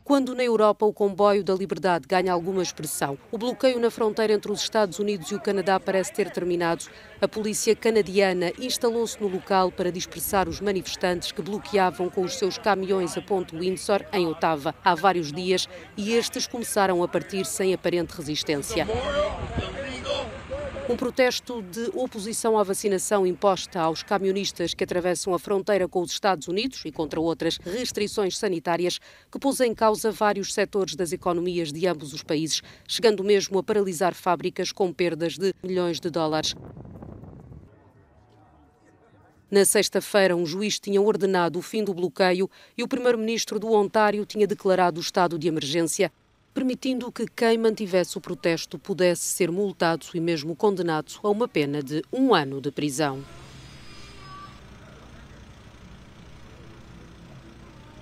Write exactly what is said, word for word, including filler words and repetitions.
Quando na Europa o comboio da liberdade ganha alguma expressão, o bloqueio na fronteira entre os Estados Unidos e o Canadá parece ter terminado. A polícia canadiana instalou-se no local para dispersar os manifestantes que bloqueavam com os seus caminhões a Ponte Windsor, em Ottawa, há vários dias, e estes começaram a partir sem aparente resistência. Um protesto de oposição à vacinação imposta aos camionistas que atravessam a fronteira com os Estados Unidos e contra outras restrições sanitárias que pôs em causa vários setores das economias de ambos os países, chegando mesmo a paralisar fábricas com perdas de milhões de dólares. Na sexta-feira, um juiz tinha ordenado o fim do bloqueio e o primeiro-ministro do Ontário tinha declarado o estado de emergência, permitindo que quem mantivesse o protesto pudesse ser multado e mesmo condenado a uma pena de um ano de prisão.